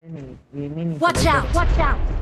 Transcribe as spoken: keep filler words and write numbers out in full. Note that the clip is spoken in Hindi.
Enemy. We may need to Watch go out! there. Watch out!